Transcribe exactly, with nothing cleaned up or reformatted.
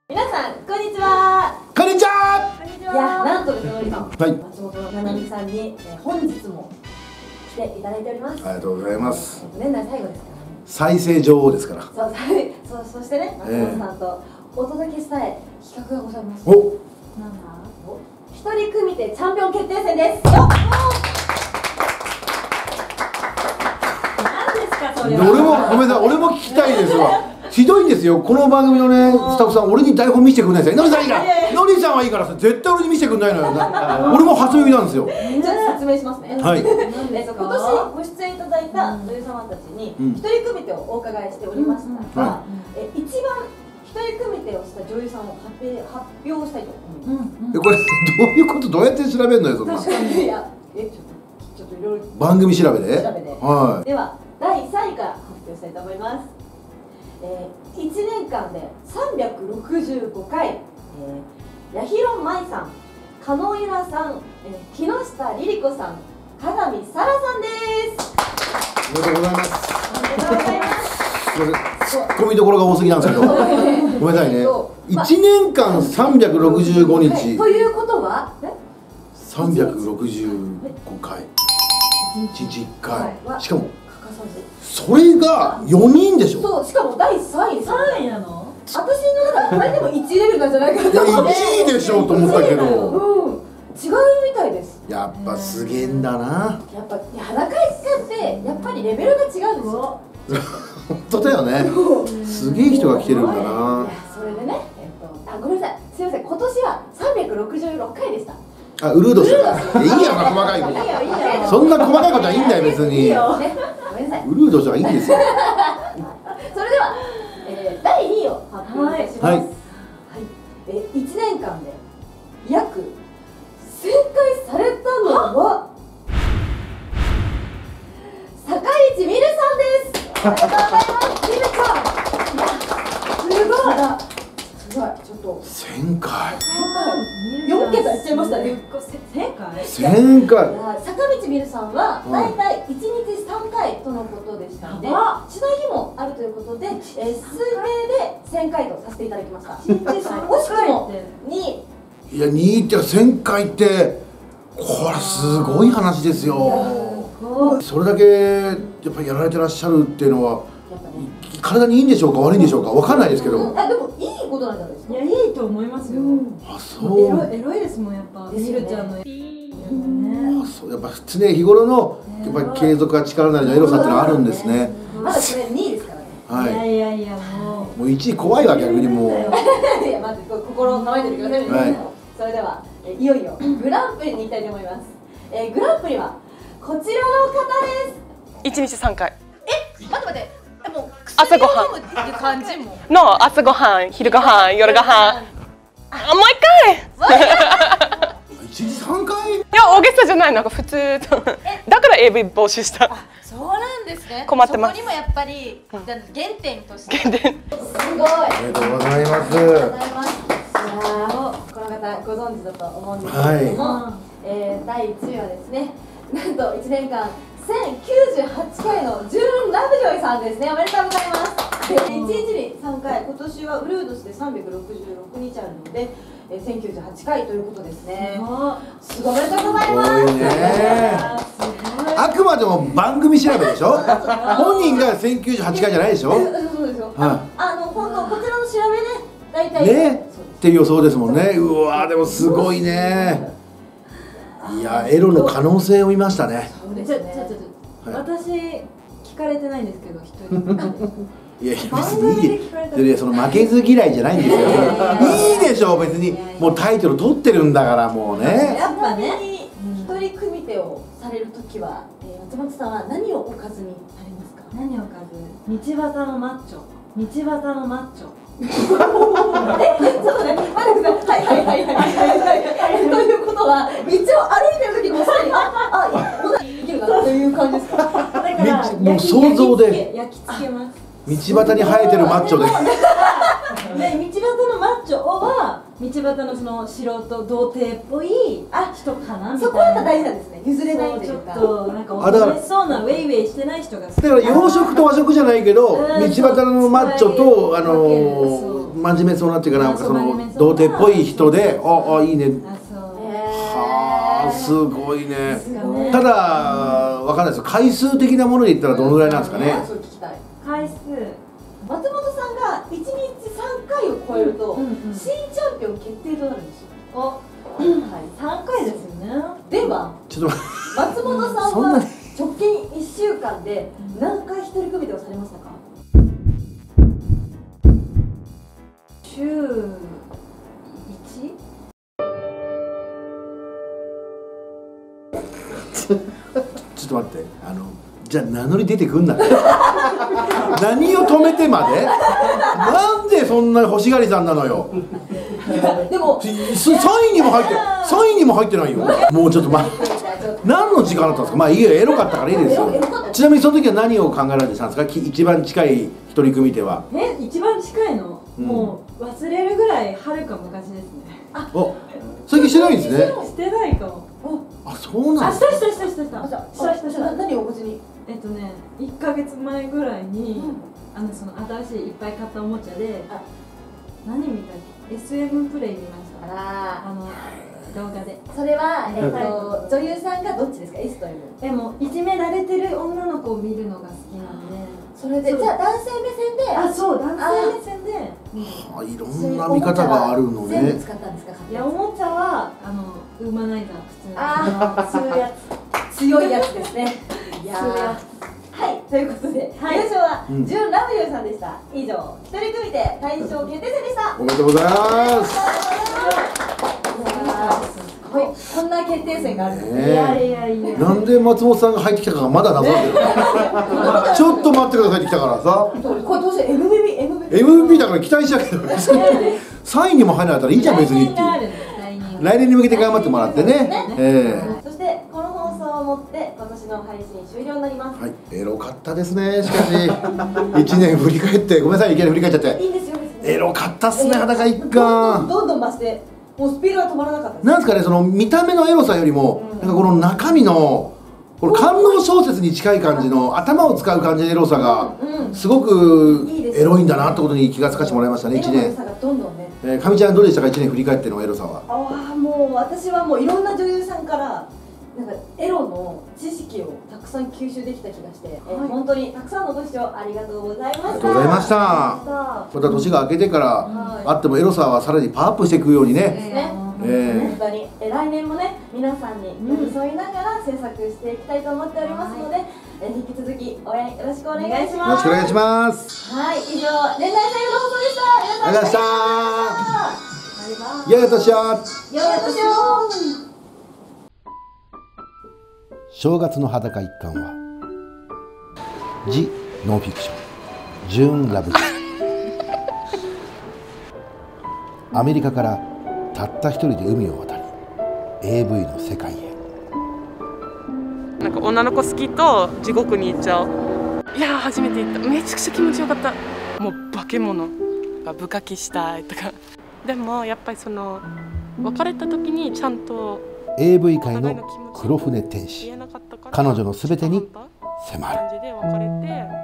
皆さんこんにちは。 こんにちは。 こんにちは。いや、なんとですね、のりさん、 はい、 松本七海さんに、えー、本日も来ていただいております。 ありがとうございます。 年内最後ですからね。 再生女王ですから。 そう、そう、そしてね、松本さんとお届けしたい企画がございます。 お、 なんだ？お、一人組手チャンピオン決定戦です。よっ。何ですかそれは。 俺もごめんなさい、俺も聞きたいですわ。ひどいんですよ、この番組のね、スタッフさん、俺に台本見せてくれないんですよ。のりさんいいから、のりさんはいいからさ、絶対俺に見せてくれないのよ。俺も初耳なんですよ。 ちょっと説明しますね。 はい。 えっと今年ご出演いただいた女優様たちに一人組手をお伺いしておりましたが、え一番一人組手をした女優さんを発表発表したいと思います。 え、これどういうこと、どうやって調べるのよ、そんな。 確かに。いや、え、ちょっとちょっといろいろ番組調べで。 調べで。 はい。 ではだいさんいから発表したいと思います。えー、いちねんかんでさんびゃくろくじゅうごかい、えー、八尋舞さん、加納由良さん、えー、木下リリ子さん、加賀美沙羅さんです。 おめでとうございます。 おめでとうございます。 すみません、ツッコミどころが多すぎなんですけど。ごめんなさいね。いちねんかんさんびゃくろくじゅうごにち。 ということはさんびゃくろくじゅうごかい。いちにちいっかい。しかも。 欠かさず。 それがよにんでしょ。 そう、しかもだいさんいですよ。 さんいなの？ 私の中でこれでもいちいレベルなんじゃないかなと思って。 いちいでしょうと思ったけど。 うん、違うみたいです。 やっぱすげえんだな。 やっぱ裸一貫ってやっぱりレベルが違うんですよ。 本当だよね。すげえ人が来てるんだな。 いや、それでね、えっと、あ、ごめんなさい、すみません、今年はさんびゃくろくじゅうろっかいでした。 あ、ウルードしたから。いいや、細かいこと。 いいよ、いいよ。 そんな細かいことはいいんだよ、別に。 いいよ。ね、ごめんなさい。 ウルードしたらいいんですよ。 それでは、えー、だいにいを発表いたします。 はい。 はい。えー、いちねんかんで約せんかいされたのは坂市美瑠さんです。ありがとうございます。美瑠さん。すごい。すごい。ちょっと。 せんかい。 よんけたいっちゃいましたね。 せんかい？ せんかい。 坂道美瑠さんはだいたいいちにちさんかいとのことでしたので、しない日もあるということで、えー、数名でせんかいとさせていただきました。惜しくもにい。 いや、にいってせんかいってこれすごい話ですよ。それだけやっぱりやられてらっしゃるっていうのは体にいいんでしょうか、悪いんでしょうか、わかんないですけど。 あ、でもいいことなんじゃないですか。 いや、いいと思いますよ。 あ、そう。 エロエロいですもん、やっぱ。みるちゃんの。 あ、そう、やっぱ常日頃のやっぱり継続が力なりのエロさってのはあるんですね。 まだこれにいですからね。 はい。 いやいやいや、もう。 もういちい怖いわ、逆にもう。 いや、まず心を構えててくださいね。 はい。 それでは、えいよいよグランプリに行きたいと思います。えー、グランプリはこちらの方です。 一日三回。 え、待って待って。でも朝ごはん。 っていう感じも。 の朝ごはん、昼ごはん、夜ごはん。あ、もう一回。 一日三回。 いや、大げさじゃない、なんか普通。だから エーブイ 募集した。 そうなんですね。 困ってます。 そこにもやっぱり原点として。 原点。 すごい。 ありがとうございます。 ありがとうございます。いやー、この方ご存知だと思うんですけれども、はい、えー、だいいちいはですね、なんといちねんかんせんきゅうじゅうはちかいのジューン・ラブジョイさんですね。おめでとうございます。いちにちにさんかい、今年はウルードしてさんびゃくろくじゅうろくにちあるので、えー、せんきゅうじゅうはちかいということですね。すごい、おめでとうございます。すごいね。 あくまでも番組調べでしょ。本人がせんきゅうじゅうはちかいじゃないでしょ。 そうですよ。はい、あの本当こちらの調べで大体ねっていう予想ですもんね。うわー、でもすごいね。いや、エロの可能性を見ましたね。 じゃじゃじゃ私聞かれてないんですけど、一人。 いやいや、別にいい。いや、その負けず嫌いじゃないんですよ。いいでしょ、別に。もうタイトル取ってるんだから、もうね。 やっぱね、一人組手をされるときは、松本さんは何をおかずにされますか。 何をおかず。道端のマッチョ。道端のマッチョ。 え、ちょっとね、待ってください。はいはいはいはい。ということは、道を歩いてる時にもうすでに、あ、あ、こんなにできるかなという感じですか。だからもう想像で焼き付けます。 道端に生えてるマッチョで。 で、道端のマッチョは道端のその素人童貞っぽい人かなみたいな。 そこは大事なんですね。譲れないというか。 ちょっとなんか楽しそうなウェイウェイしてない人が好き。 だから洋食と和食じゃないけど、道端のマッチョとあの真面目そうなっていうかなんかその童貞っぽい人で、ああいいね。 あ、そう。 はあすごいね。ただわかんないですよ。回数的なもので言ったらどのぐらいなんですかね。 そう聞きたい。 回数。 松本さんがいちにちさんかいを超えると、 うんうん、 新チャンピオン決定となるんですよ。 お、 はい、 さんかいですよね。 ではちょっと松本さんは直近いっしゅうかんで何回一人組手をされましたか？ 週いち？ ちょっと待って、あのじゃあ名乗り出てくんな何を止めてまでなんでそんな欲しがりさんなのよ。 でもさんいにも入ってさんいにも入ってないよ。もうちょっと待って何の時間だったんですか。まあいいよ、エロかったからいいですよ。ちなみにその時は何を考えられてたんですか。一番近い一人組手は。 え、一番近いの、うん、もう忘れるぐらいはるか昔ですね。あ、 お、最近してないんですね。 してないかも。 あ、そうなんですか。あ、したしたしたしたしたしたしたした。 何を別に。 えっとね、いっかげつまえぐらいに、うん、あのその新しいいっぱい買ったおもちゃで、あ、何見たっけ、エスエム プレイ見ました。ああの動画で。 それは、えっと、女優さんがどっちですか、 S と M？ でもいじめられてる女の子を見るのが好きなんで、 それでじゃあ男性目線で、 あ、そう、男性目線で、 はあ、いろんな見方があるのね。 全部使ったんですか？ いや、おもちゃはあのウーマナイザー、普通にあ吸うやつ、強いやつですね。いやはい、ということで、はい、優勝はジュン・ラブユーさんでした。以上、一人組で大賞決定戦でした。 おめでとうございます。 こんな決定戦があるんですね。いやいやいや。 なんで松本さんが入ってきたかがまだ謎なんだよ。ちょっと待ってくださいって来たからさ。 これどうして エムブイピー、エムブイピー。 エムブイピー だから期待しちゃうけど、さんいにも入らなかったらいいじゃん別にっていう。来年に向けて頑張ってもらってね。ええ。 そしてこの放送をもって今年の配信終了になります。 はい、エロかったですね。しかしいちねん振り返って、ごめんなさい、いきなり振り返っちゃって。 いいんですよ。 エロかったっすね、裸一貫。 どんどん増して、もうスピードが止まらなかったです。 なんですかね、その見た目のエロさよりも、なんかこの中身のこの官能小説に近い感じの頭を使う感じのエロさがすごくエロいんだなってことに気がつかせてもらいましたね。いちねん。えー、かみちゃんどうでしたか、いちねん振り返ってのエロさは。 ああ、もう私はもういろんな女優さんからなんかエロの知識をたくさん吸収できた気がして、はい、えー、本当にたくさんのご視聴ありがとうございました。 ありがとうございました。また年が明けてからあってもエロさはさらにパワーアップしていくようにね。 本当に、え来年もね、皆さんに寄り添いながら制作していきたいと思っておりますので、え引き続き応援よろしくお願いします。 よろしくお願いします。 はい、以上年内最後の放送でした。皆さんありがとうございました。 良いお年を。 良いお年を。 正月の裸一貫はジ・ノンフィクションジューン・ラブジュアメリカからたった一人で海を渡り エーブイ の世界へ。 なんか女の子好きと地獄に行っちゃう。いやー、初めて行った。めちゃくちゃ気持ちよかった。もう化け物が部下きしたいとか。でもやっぱりその別れた時にちゃんとエーブイ 界の黒船天使、彼女のすべてに迫る。